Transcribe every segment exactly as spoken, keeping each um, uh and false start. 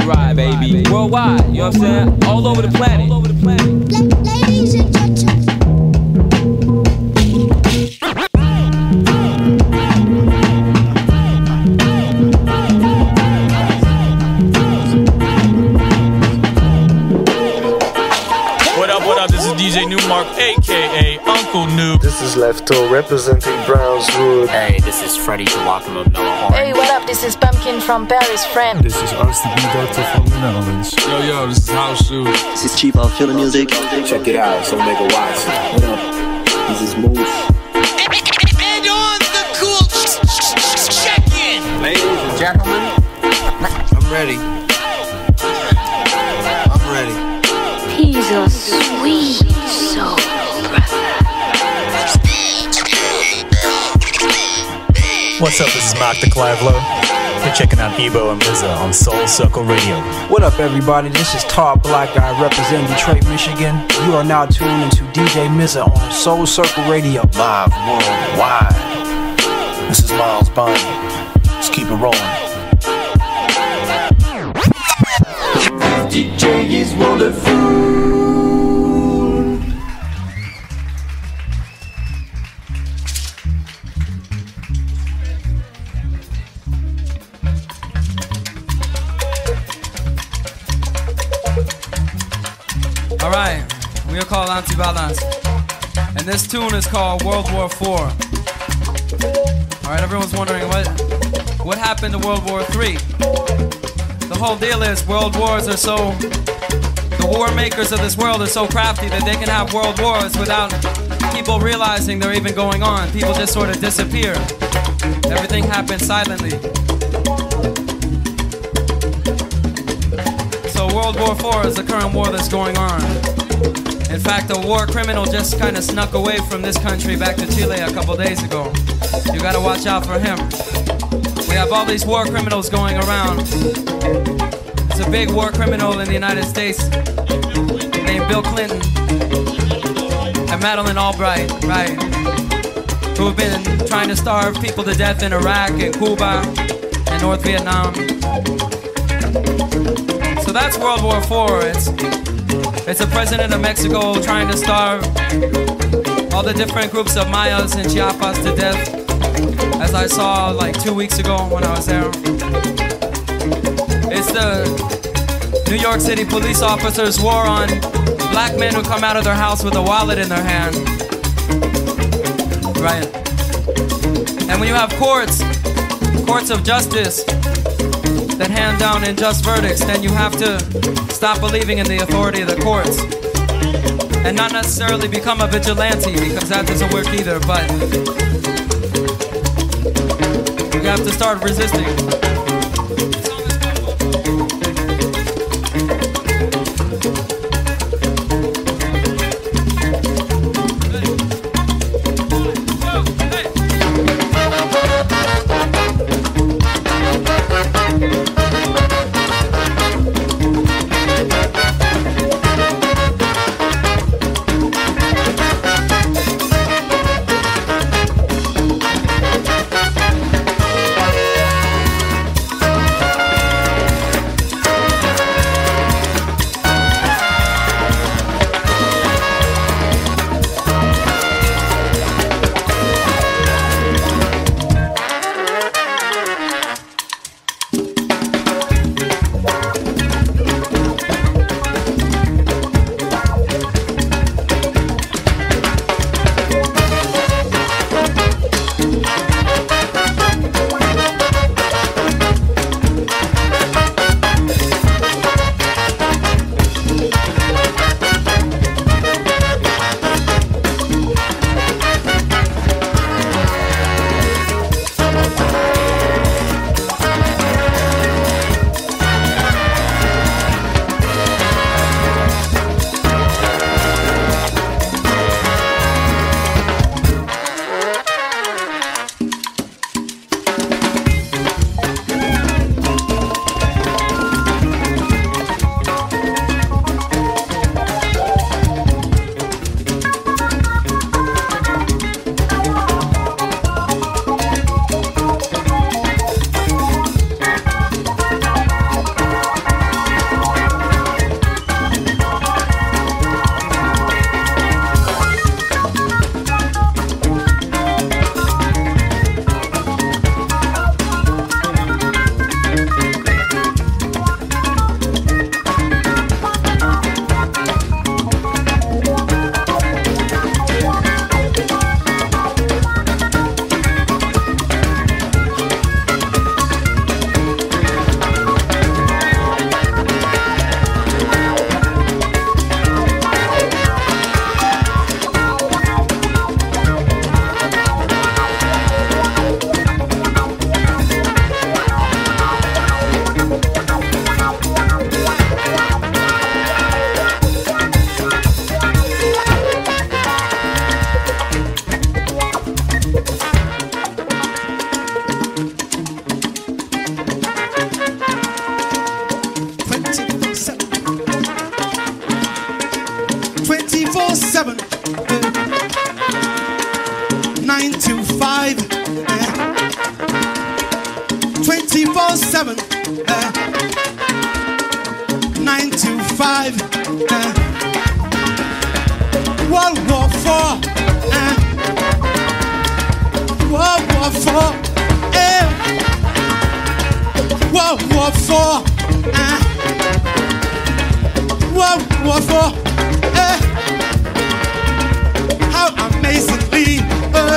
ride, baby. Worldwide, you know what I'm saying? All over the planet. All over the planet. Ladies and gentlemen. What up, what up? This is D J Newmark, aka Uncle New. This is Lefto representing Brownswood. Hey, this is Freddie Jawakama Mellahorn. Hey, what up? This is Pumpkin from Paris, France. This is R C B Doctor from the Netherlands. Yo, yo, this is House Shoe. This is Chief of Chillin' Music. Check it out, so make a watch. What up? This is Moose. And on the cool check-in. Ladies and gentlemen, I'm ready. I'm ready. He's a sweet soul brother. What's up, this is Mark the Clive-Low. You're checking out Ibibio and Mza on Soul Circle Radio. What up, everybody? This is Todd Black Guy representing Detroit, Michigan. You are now tuned into D J Mza on Soul Circle Radio. Live worldwide. This is Miles Bonnie. Let's keep it rolling. D J is wonderful. Alright, we are called Anti-Balance. And this tune is called World War Four. Alright, everyone's wondering what what happened to World War Three? The whole deal is world wars are so, the war makers of this world are so crafty that they can have world wars without people realizing they're even going on. People just sort of disappear. Everything happens silently. So World War Four is the current war that's going on. In fact, a war criminal just kind of snuck away from this country back to Chile a couple days ago. You gotta watch out for him. We have all these war criminals going around. There's a big war criminal in the United States named Bill Clinton and Madeleine Albright, right? Who have been trying to starve people to death in Iraq and Cuba and North Vietnam. So that's World War Four. It's it's a president of Mexico trying to starve all the different groups of Mayas in Chiapas to death, as I saw like two weeks ago when I was there. It's the New York City police officers' war on black men who come out of their house with a wallet in their hand. Right. And when you have courts, courts of justice that hand down unjust verdicts, then you have to stop believing in the authority of the courts. And not necessarily become a vigilante, because that doesn't work either, but you have to start resisting. twenty-four seven, uh, nine to five, uh, World War Four, uh, World War Four, eh, World War Four, uh, World War Four, eh, how amazingly, uh,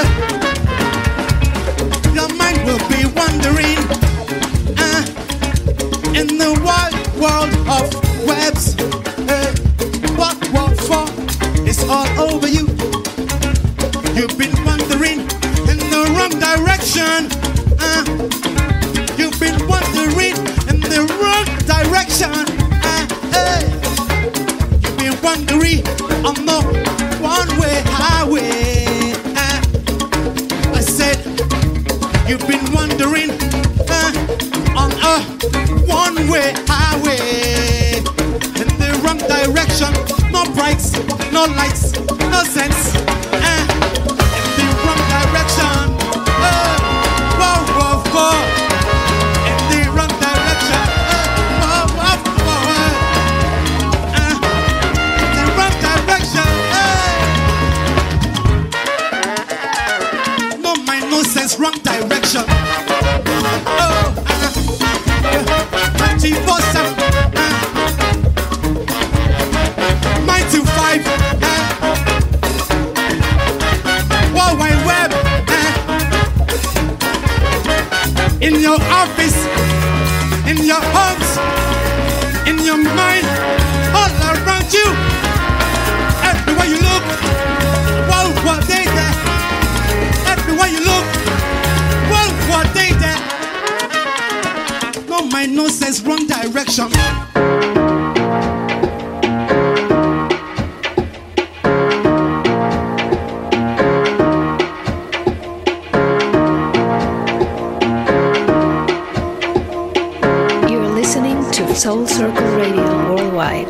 your mind will be wandering uh, in the wide world of webs. Uh, what what for? It's all over you. You've been wandering in the wrong direction. Uh, you've been wandering in the wrong direction. Uh, hey. You've been wandering on the one-way highway. Uh, I said. You've been wandering uh, on a one-way highway in the wrong direction. No brakes, no lights, no sense. Uh, in the wrong direction. Uh, whoa, whoa, whoa. In the wrong direction. Uh, whoa, whoa, whoa. Uh, in the wrong direction. Uh. No mind, no sense, wrong direction. Oh, uh, twenty-four seven, uh, nine to five, uh, World Wide Web, uh, in your office, in your homes, in your mind, all around you, everywhere you look, World War Data, everywhere you look. What they there? No mind, no sense, wrong direction. You're listening to Soul Circle Radio Worldwide.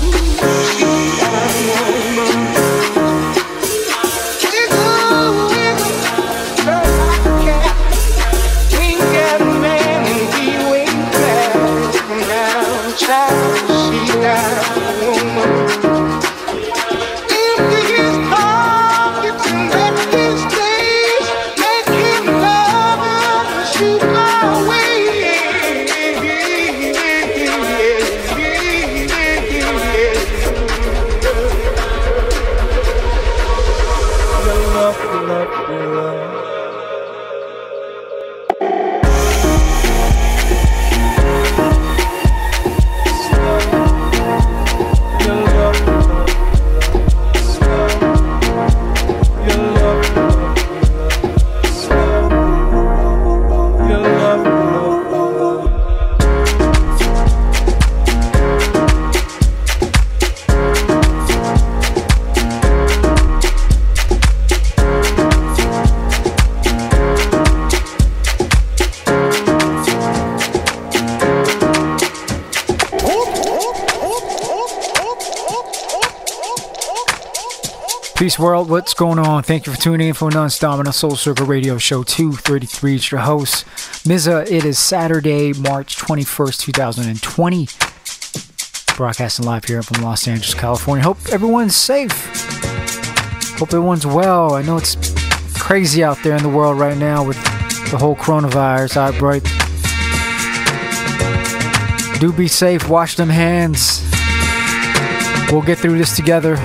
Ooh, Peace world, what's going on? Thank you for tuning in for Non-Stop on a Soul Circle Radio Show two thirty-three. It's your host, Mza. It is Saturday, March twenty-first, twenty twenty. Broadcasting live here from Los Angeles, California. Hope everyone's safe. Hope everyone's well. I know it's crazy out there in the world right now with the whole coronavirus outbreak. Do be safe, wash them hands. We'll get through this together.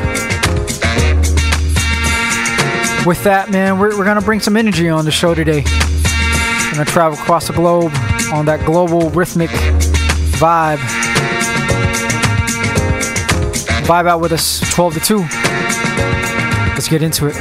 With that, man, we're, we're going to bring some energy on the show today. We're going to travel across the globe on that global rhythmic vibe. Vibe out with us, twelve to two. Let's get into it.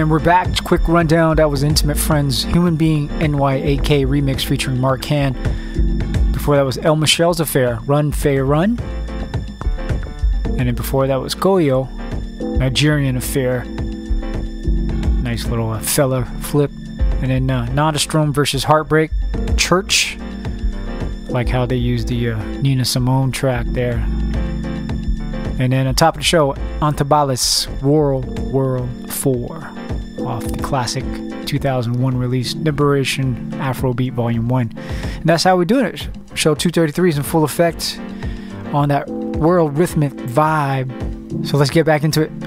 And we're back. Quick rundown. That was Intimate Friends Human Being N Y A K remix featuring Mark Han. Before that was El Michelle's Affair, Run Faye Run. And then before that was Goyo, Nigerian Affair. Nice little uh, fella flip. And then uh, Nodastrom versus Heartbreak, Church. Like how they used the uh, Nina Simone track there. And then on top of the show, Antabalis World World four. Off the classic two thousand one release, Liberation Afrobeat Volume one. And that's how we're doing it. Show two thirty-three is in full effect on that world rhythmic vibe. So let's get back into it.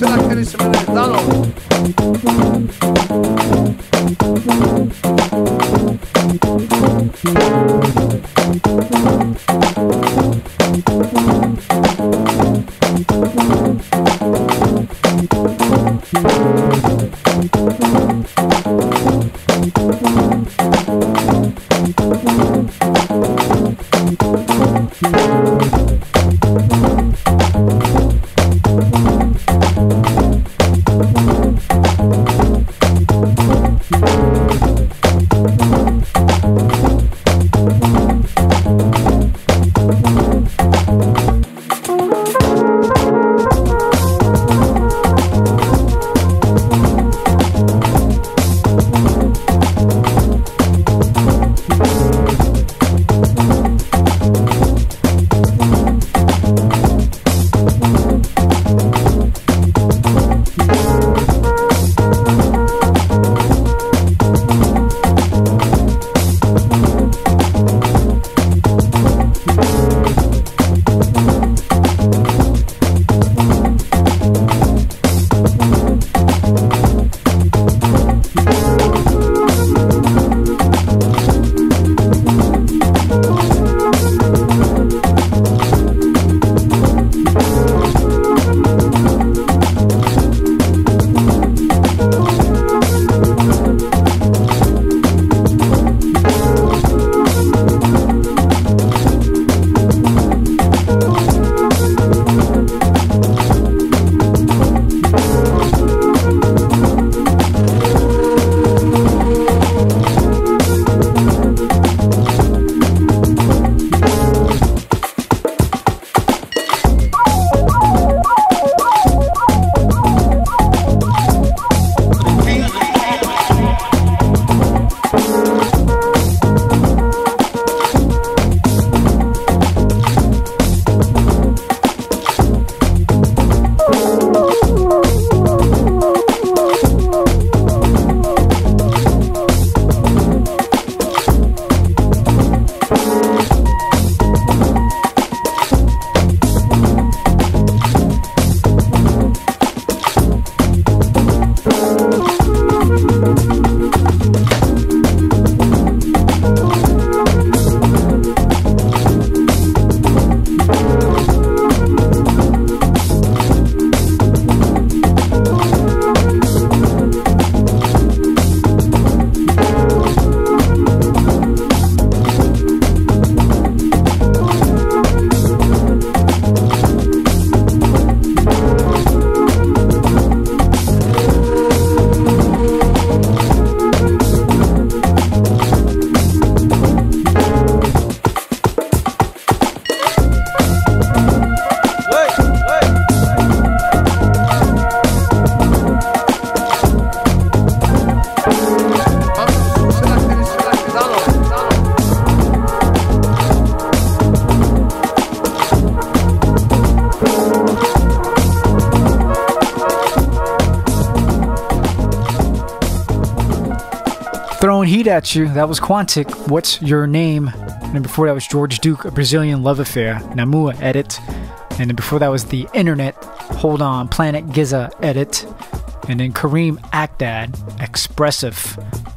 Throwing heat at you, that was Quantic, What's Your Name? And then before that was George Duke, A Brazilian Love Affair, Namua edit. And then before that was The Internet, Hold On, Planet Giza edit. And then Kareem Akdad, Expressive.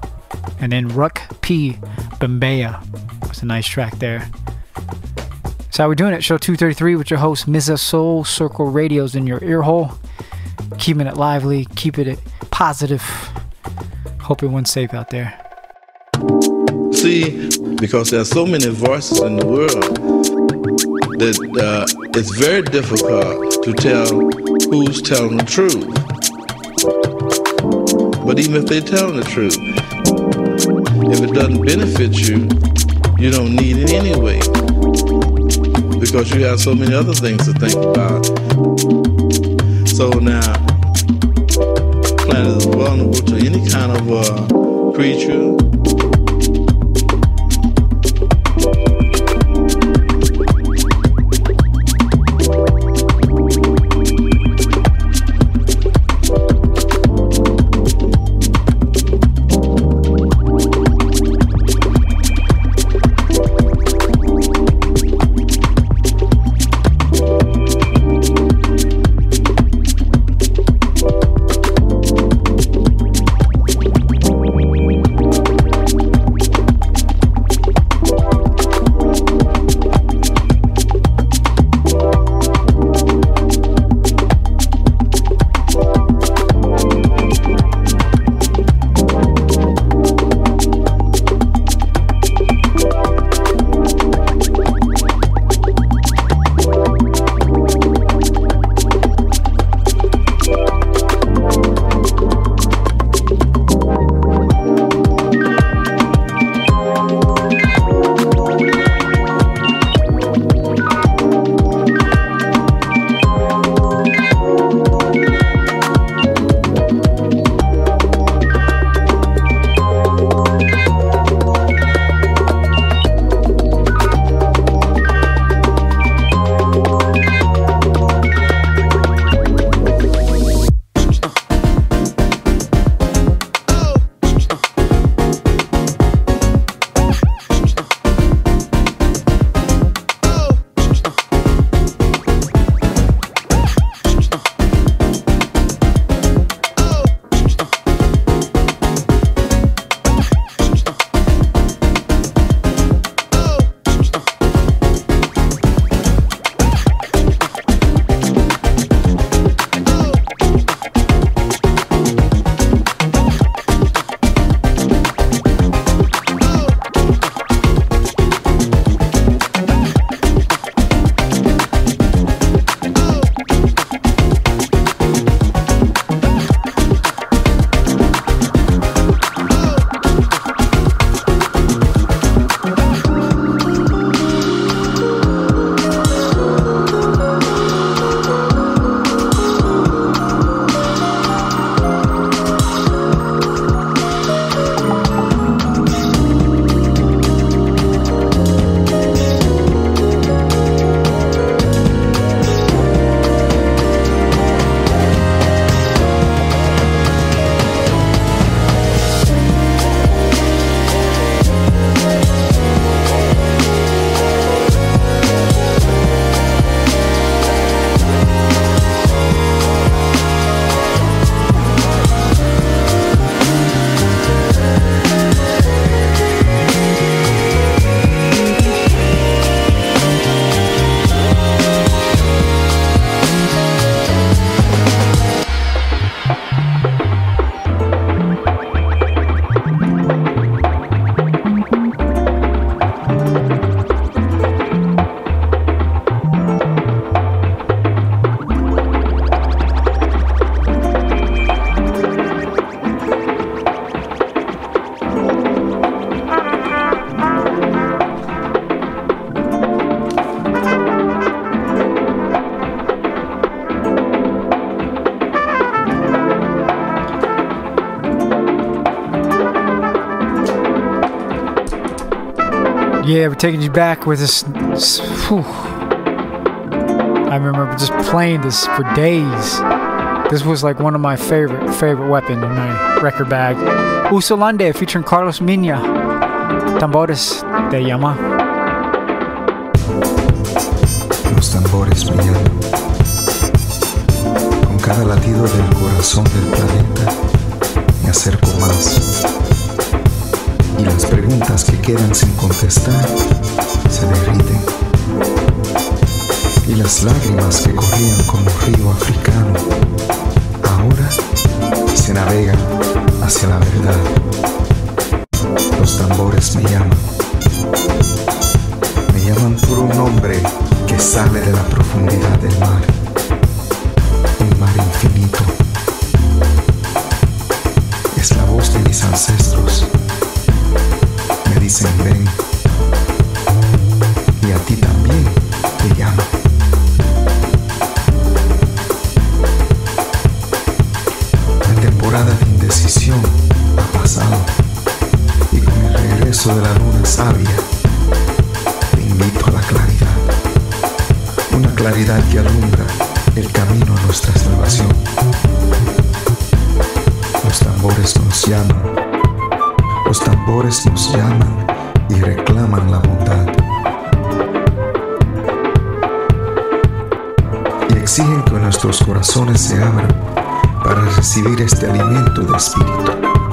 And then Ruck P, Bambaya. That's a nice track there. So how we doing it? Show two thirty-three with your host, Mza Soul Circle Radio's in your ear hole. Keeping it lively, keeping it positive. Hope everyone's safe out there. See, because there are so many voices in the world that uh, it's very difficult to tell who's telling the truth. But even if they're telling the truth, if it doesn't benefit you, you don't need it anyway, because you have so many other things to think about. So now, planet is vulnerable to any kind of uh, creature. Yeah, we're taking you back with this. this whew. I remember just playing this for days. This was like one of my favorite favorite weapons in my record bag. Use Only featuring Carlos Miña. Tambores te llama. Los tambores me llaman. Con cada latido del corazón del planeta me acerco más. Y las preguntas que quedan sin contestar se derriten. Y las lágrimas que corrían como un río africano ahora se navegan hacia la verdad. Los tambores me llaman. Me llaman por un nombre que sale de la profundidad del mar. Un mar infinito. Es la voz de mis ancestros. Me dicen ven. Y a ti también te llama. La temporada de indecisión ha pasado. Y con el regreso de la luna sabia te invito a la claridad. Una claridad que alumbra el camino a nuestra salvación. Los tambores nos llaman. Los tambores nos llaman y reclaman la bondad. Y exigen que nuestros corazones se abran para recibir este alimento de espíritu.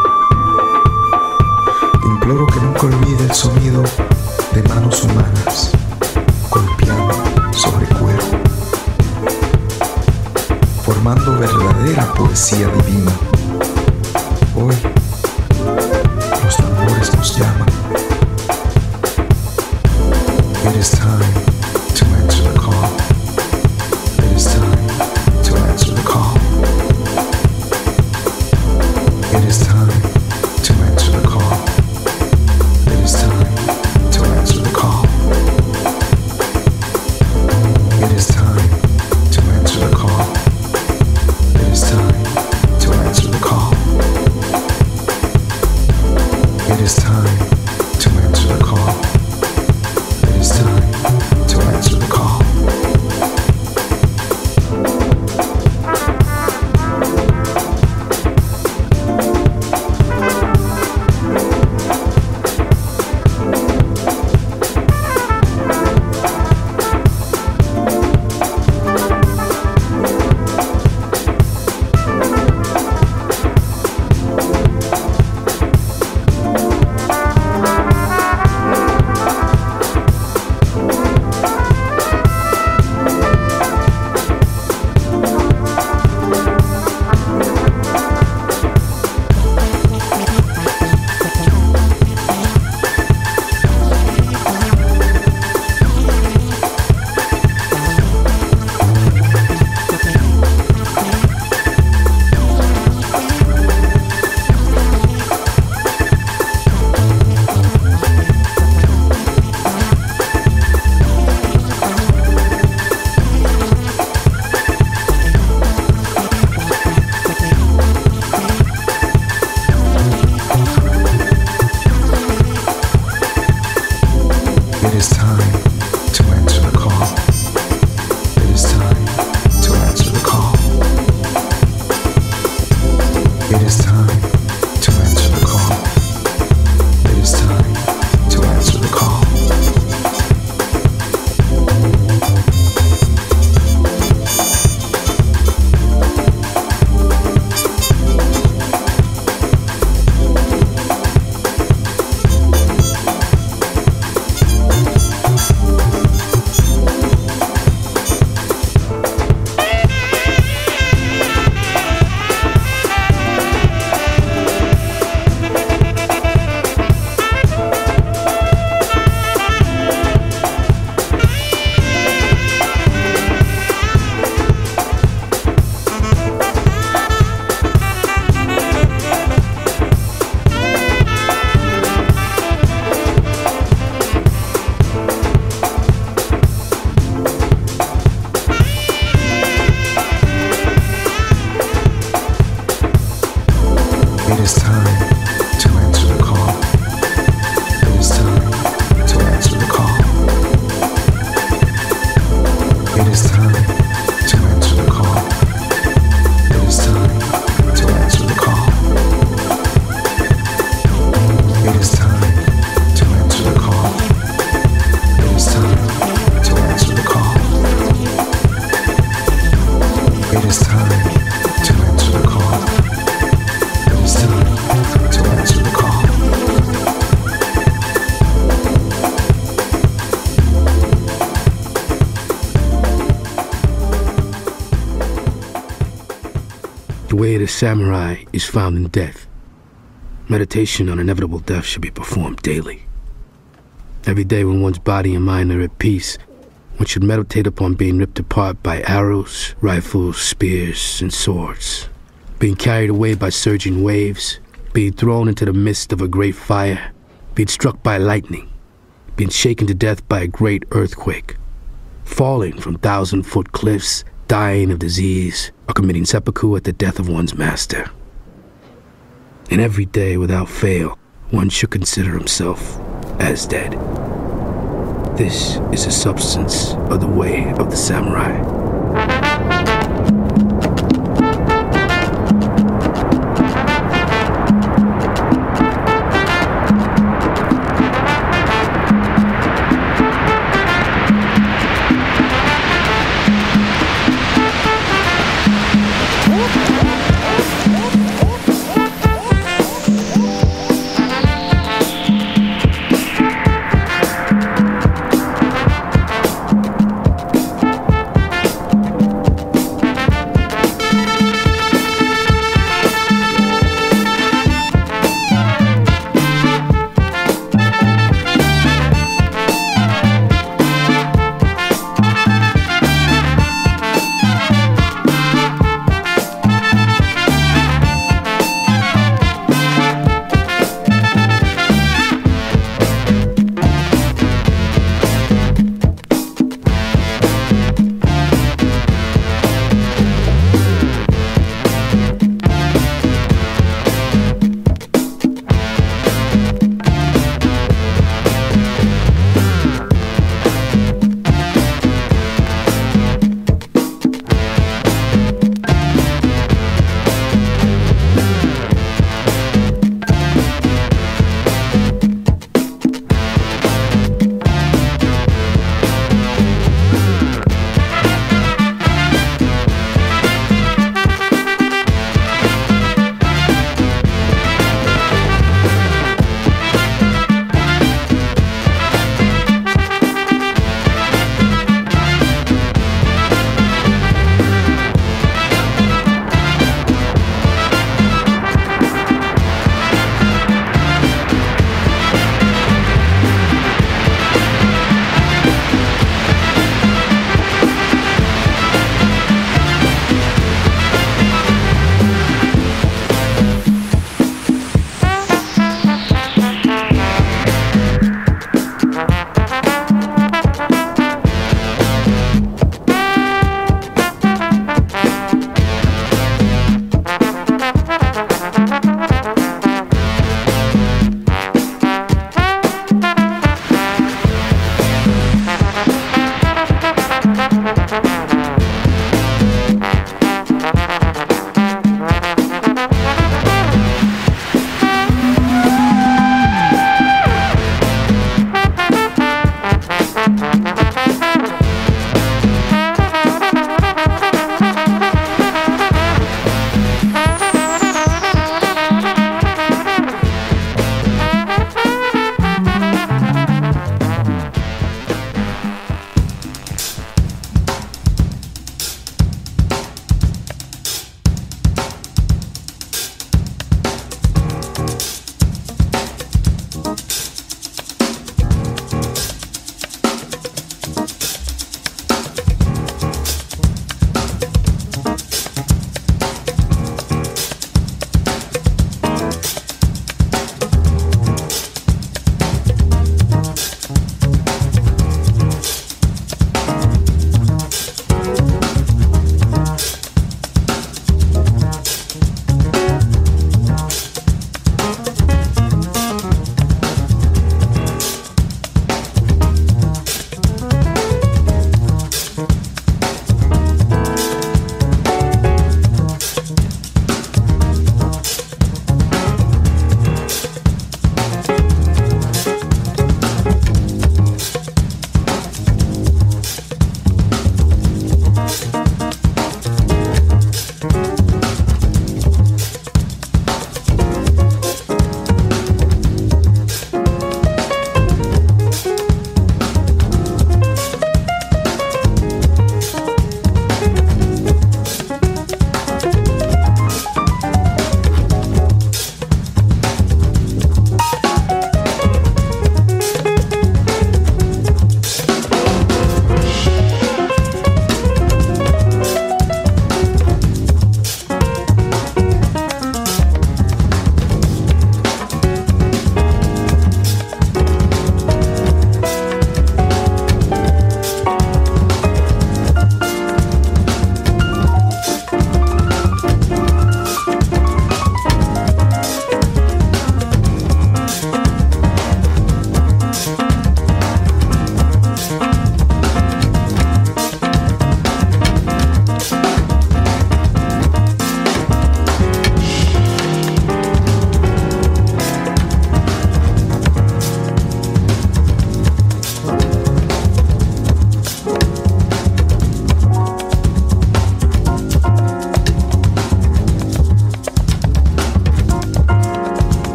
Imploro que nunca olvide el sonido de manos humanas golpeando sobre cuero, formando verdadera poesía divina. Hoy los tambores nos llaman. It is time to answer the call. It is time to answer the call. It is time to answer the call. It is time to answer the call. It is time to answer the call. It is time to answer the call. It is time is time to answer the call. It is time to answer the call. The way of the samurai is found in death. Meditation on inevitable death should be performed daily. Every day when one's body and mind are at peace, one should meditate upon being ripped apart by arrows, rifles, spears, and swords, being carried away by surging waves, being thrown into the midst of a great fire, being struck by lightning, being shaken to death by a great earthquake, falling from thousand-foot cliffs, dying of disease, or committing seppuku at the death of one's master. And every day, without fail, one should consider himself as dead. This is the substance of the way of the samurai.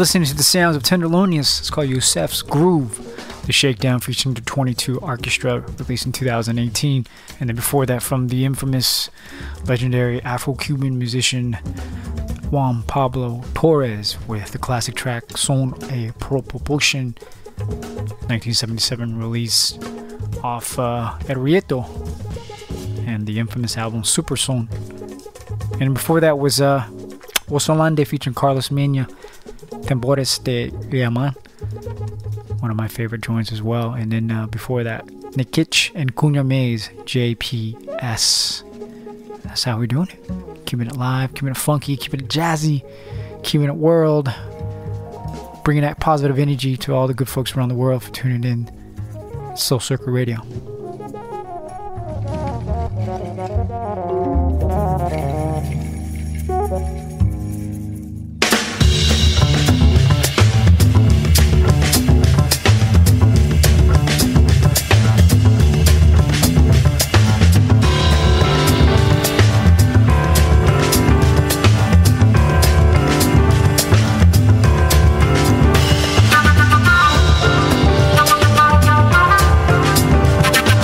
listening to the sounds of Tenderlonius. It's called Yosef's Groove. The Shakedown featuring the twenty-two Orchestra, released in two thousand eighteen. And then before that, from the infamous, legendary Afro-Cuban musician Juan Pablo Torres with the classic track Son a Proportion, nineteen seventy-seven release off uh, El Rieto and the infamous album Super Son. And before that was uh, Osolande featuring Carlos Mena, Tambores de Riaman, one of my favorite joints as well. And then uh, before that, Nikich and Cunha Mays, J P S. That's how we're doing it. Keeping it live, keeping it funky, keeping it jazzy, keeping it world. Bringing that positive energy to all the good folks around the world for tuning in. Soul Circle Radio. We'll be right back.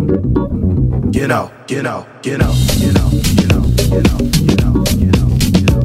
You know, you know, you know, you know, you know, you know, you know, you know, you know,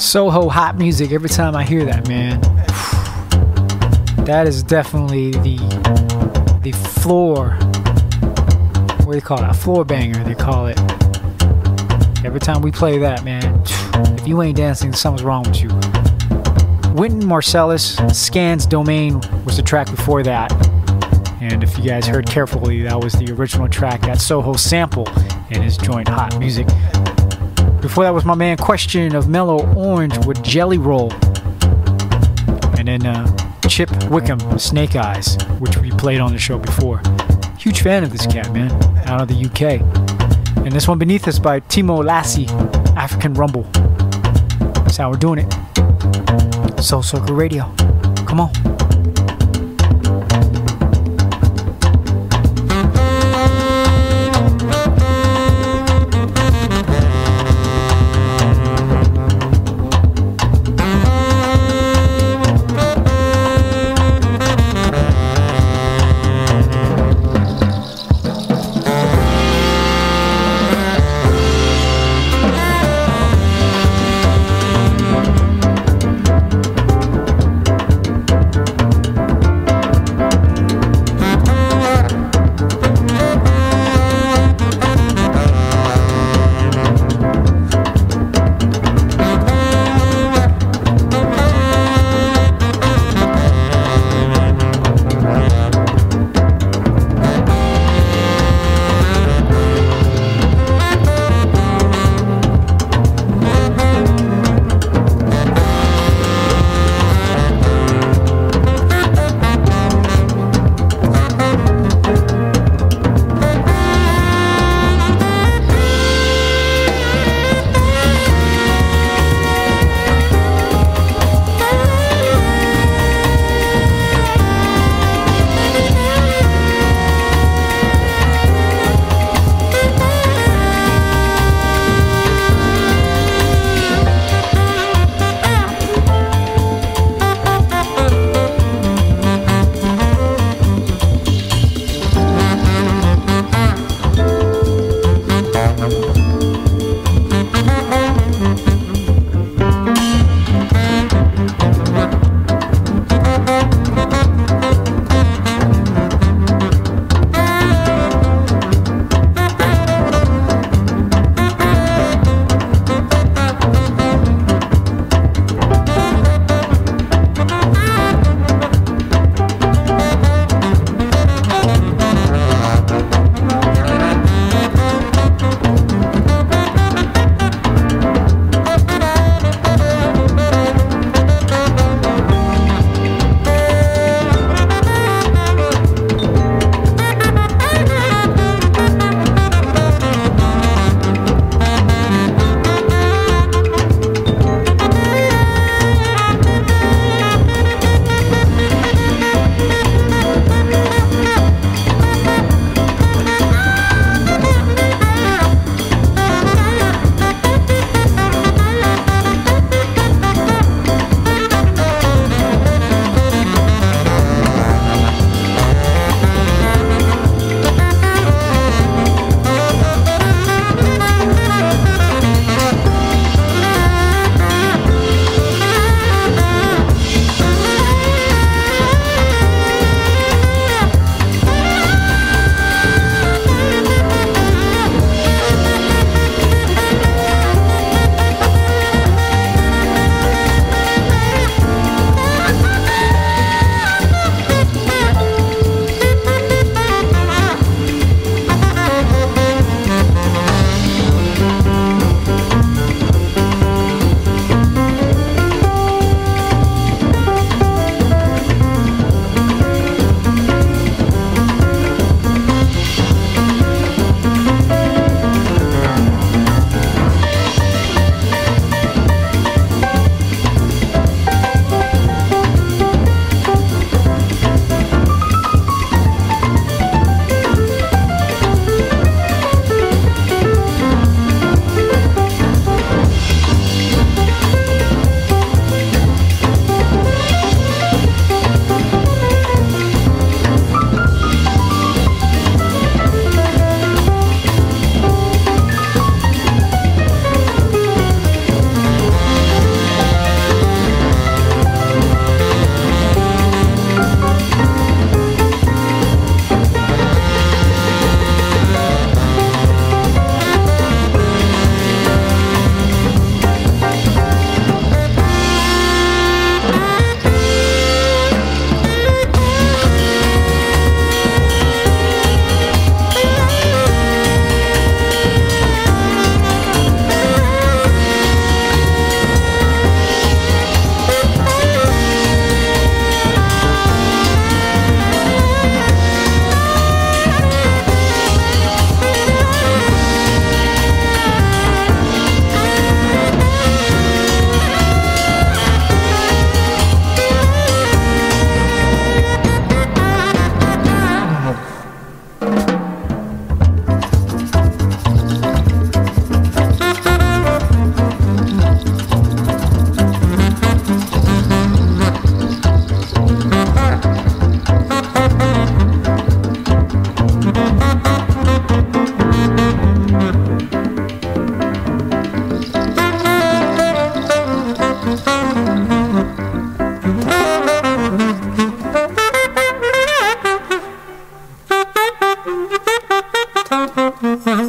Soho hot music. Every time I hear that, man, that is definitely the the floor. What do they call it? A floor banger. They call it. Every time we play that, man, if you ain't dancing, something's wrong with you. Wynton Marsalis, Scans Domain was the track before that. And if you guys heard carefully, that was the original track that Soho sampled in his joint Hot Music. Before that was my man Question of Mellow Orange with Jelly Roll. And then uh, Chip Wickham, Snake Eyes, which we played on the show before. Huge fan of this cat, man, out of the U K. And this one beneath us by Timo Lassie, African Rumble. That's how we're doing it. Soul Circle Radio. Come on.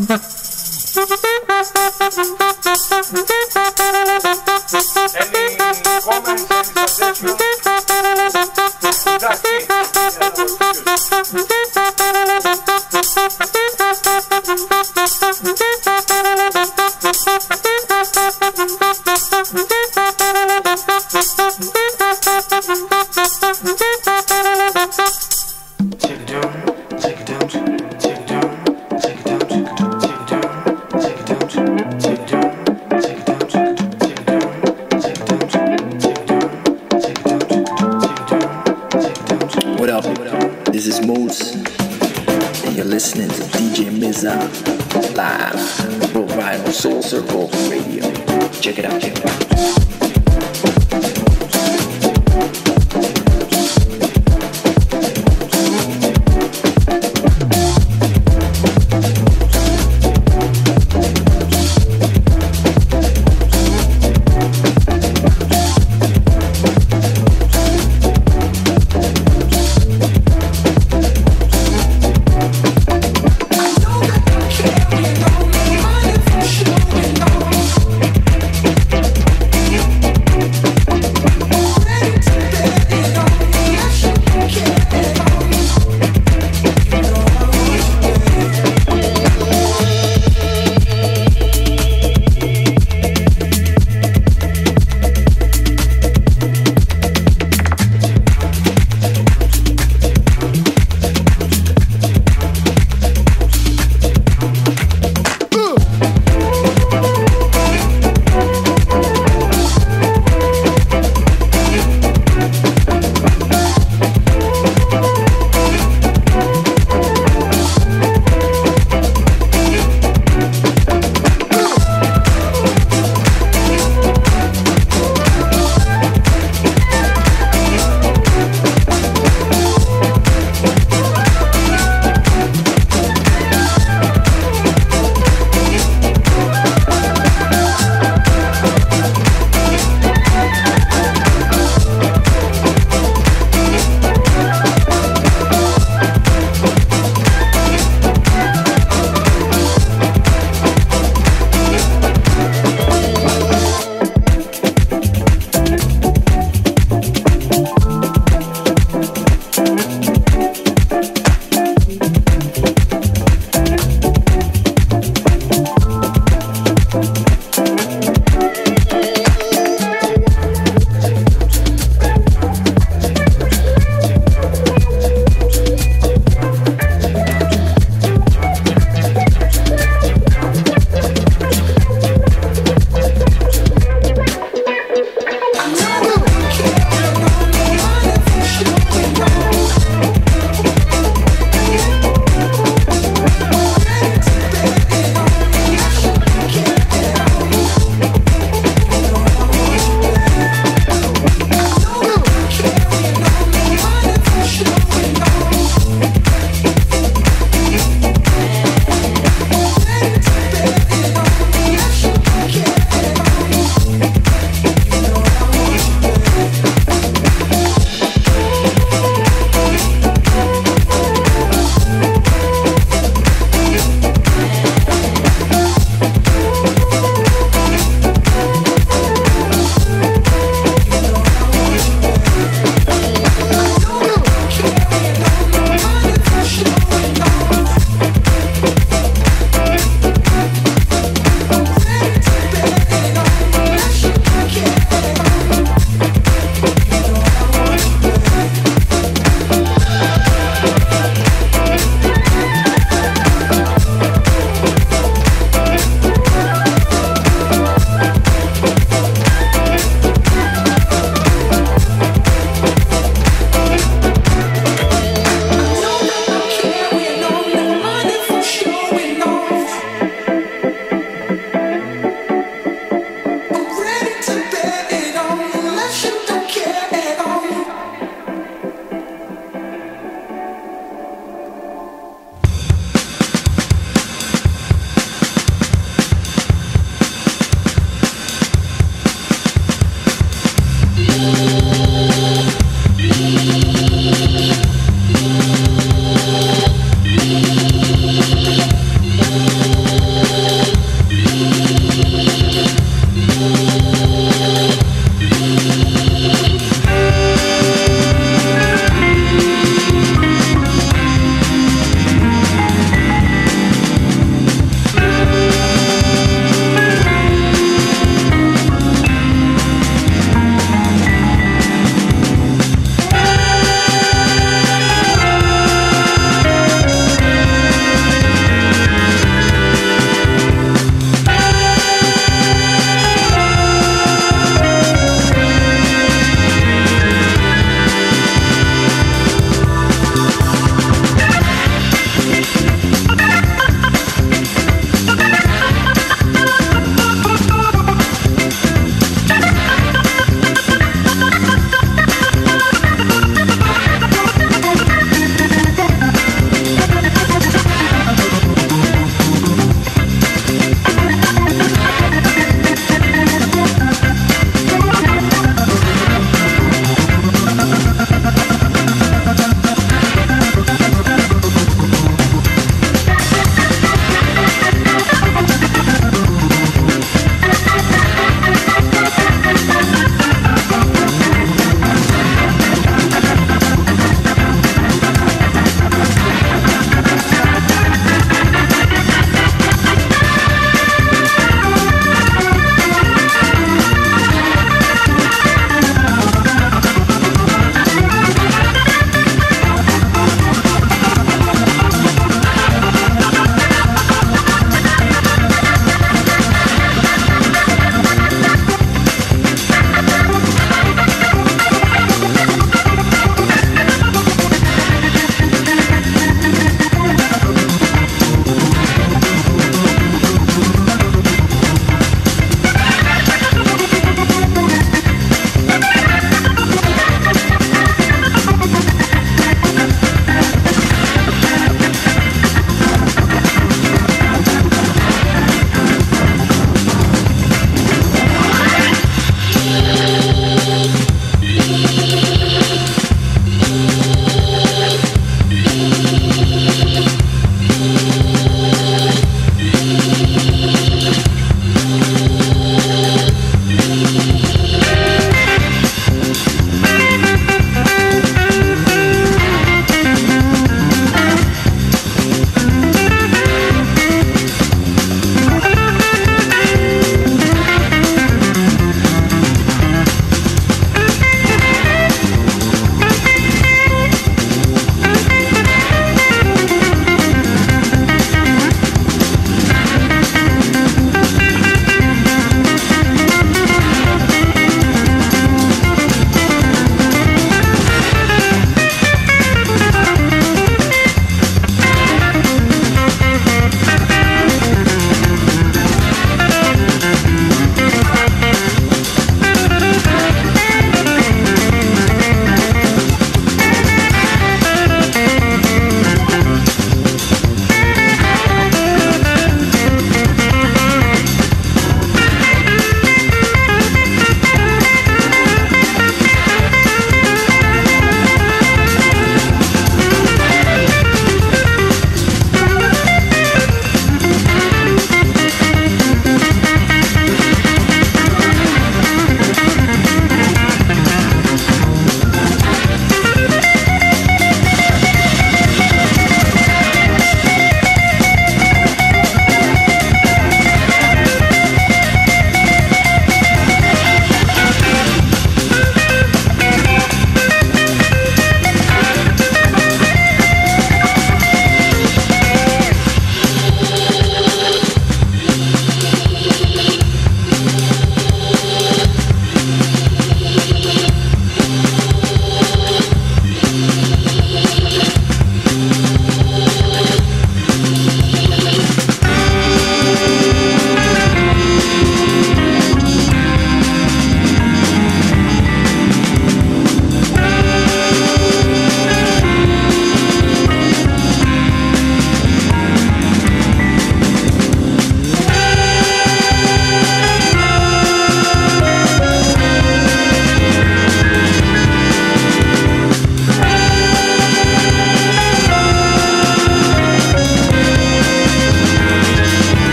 Money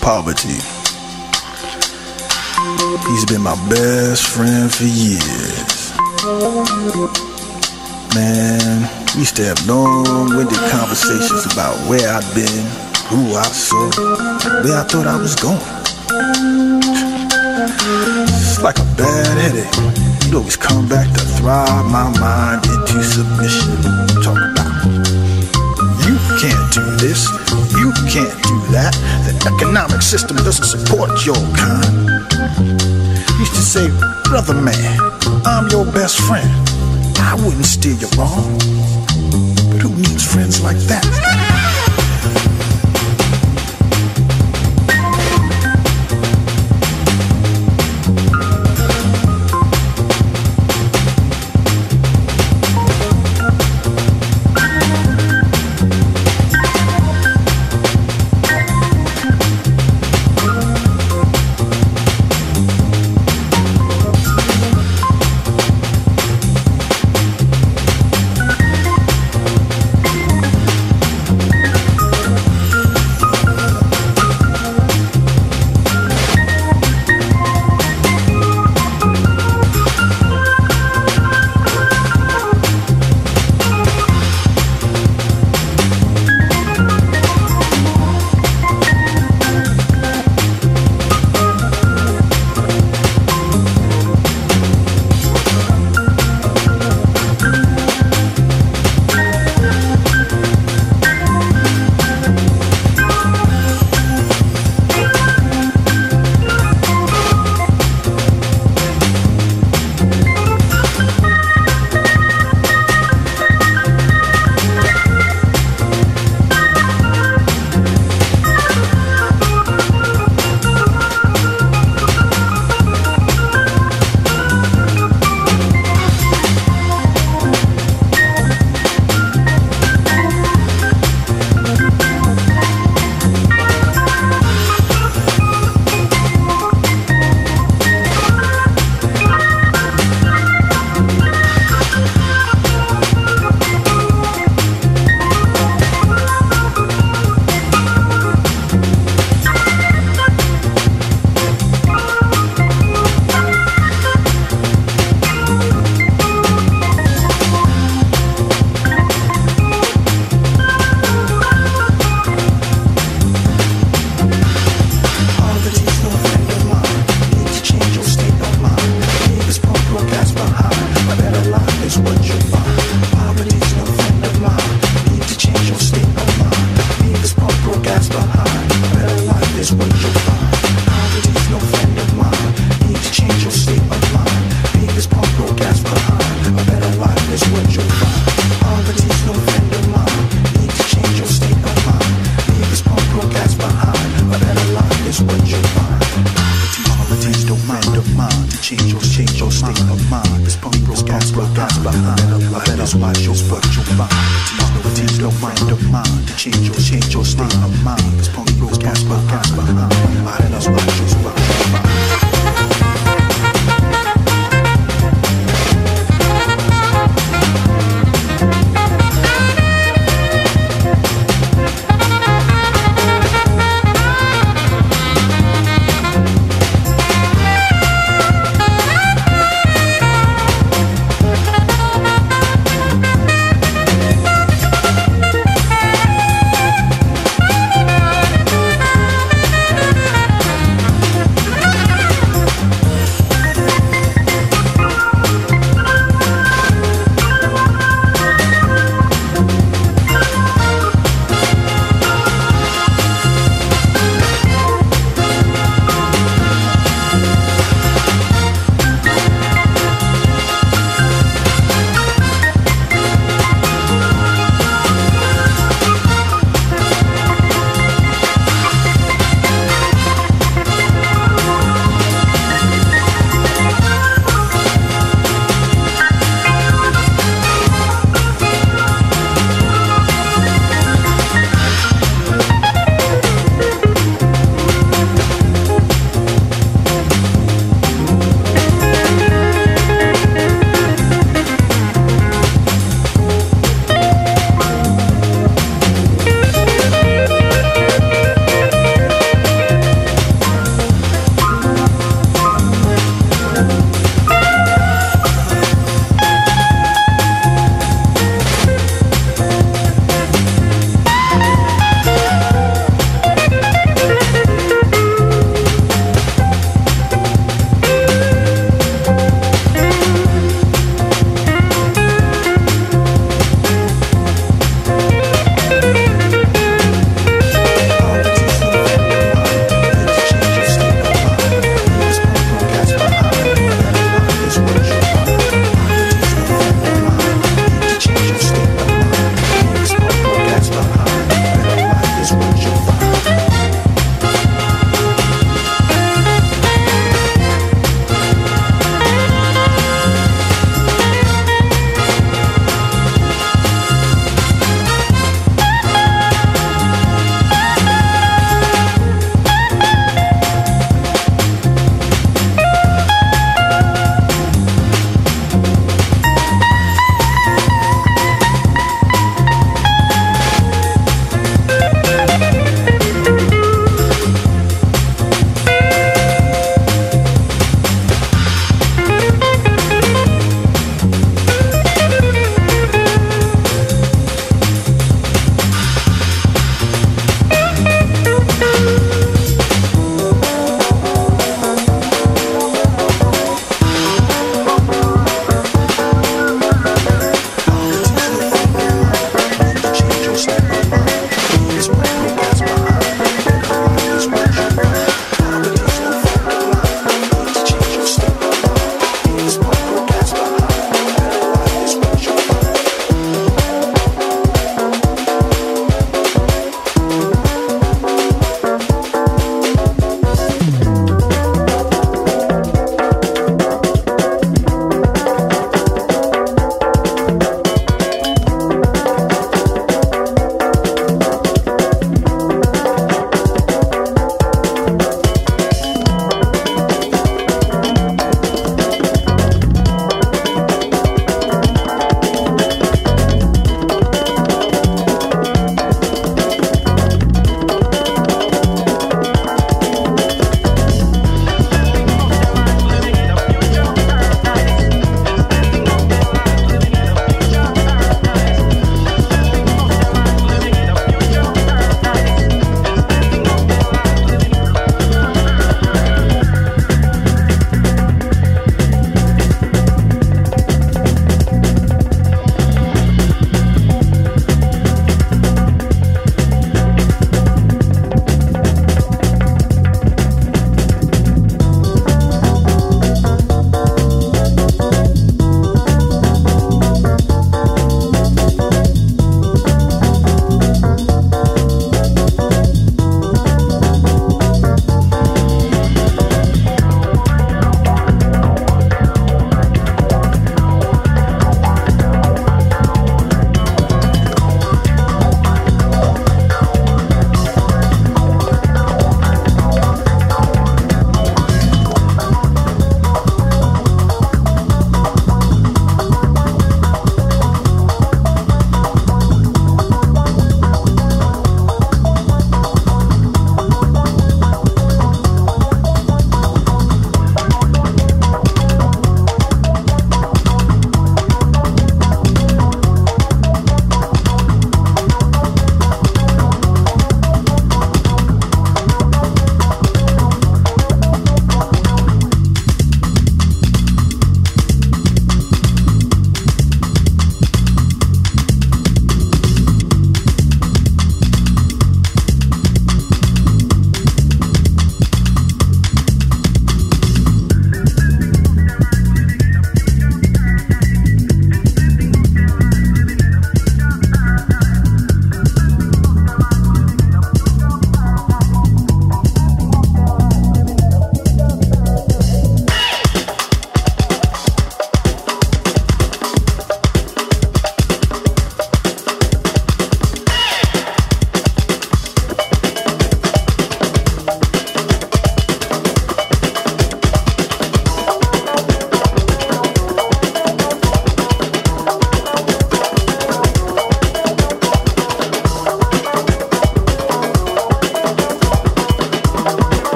poverty. He's been my best friend for years. Man, we used to have long-winded conversations about where I've been, who I saw, where I thought I was going. It's like a bad headache. You'd always come back to thrive my mind into submission. Talk about, you can't do this, you can't do that. The economic system doesn't support your kind. Used to say, brother man, I'm your best friend. I wouldn't steer you wrong, but who needs friends like that?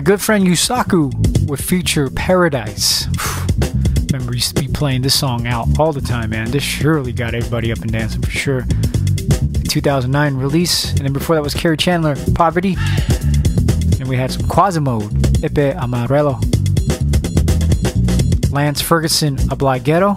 my good friend Yusaku with Future Paradise. Remember, used to be playing this song out all the time, man. This surely got everybody up and dancing for sure. two thousand nine release, and then before that was Kerry Chandler, Poverty. And we had some Quasimodo, Epe Amarelo. Lance Ferguson, Obligado.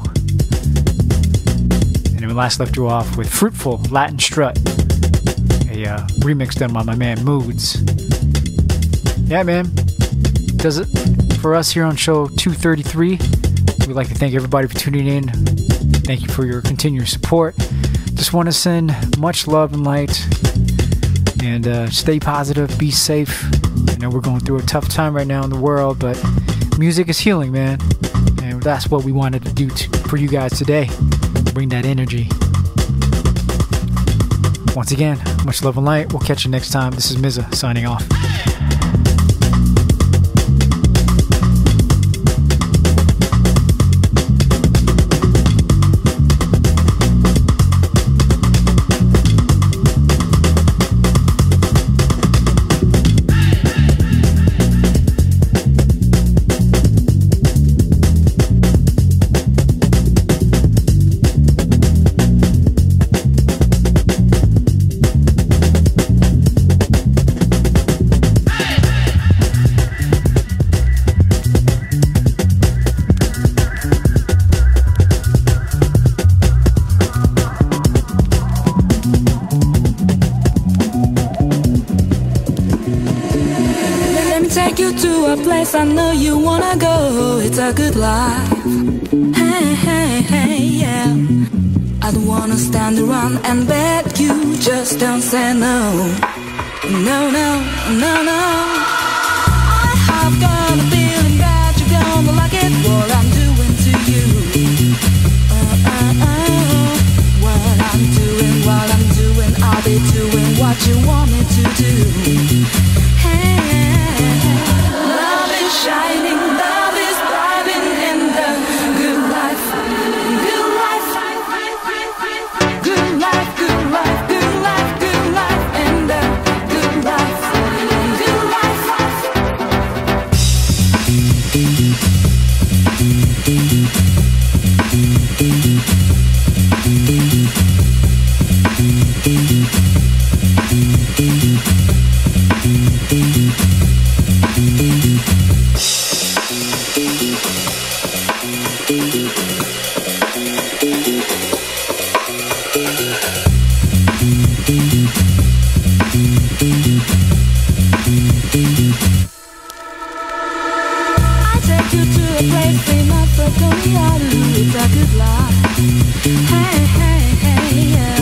And then we last left you off with Fruitful, Latin Strut. A uh, remix done by my man Moods. Yeah, man. Does it for us here on show two thirty-three. We'd like to thank everybody for tuning in. Thank you for your continued support. Just want to send much love and light. And uh, stay positive, be safe. I know we're going through a tough time right now in the world, but music is healing, man. And that's what we wanted to do to, for you guys today. Bring that energy. Once again, much love and light. We'll catch you next time. This is Mza signing off. I know you wanna go, it's a good life. Hey, hey, hey, yeah. I don't wanna stand around and beg you, just don't say no. No, no, no, no. I have got a feeling that you're gonna like it, what I'm doing to you. Uh, uh, uh. What I'm doing, what I'm doing, I'll be doing what you want me to do. Hey, shining, love is thriving in the good life, good life, good life, good life, good life, good life, in the good life, good life. It's a good life. Hey, hey, hey, yeah.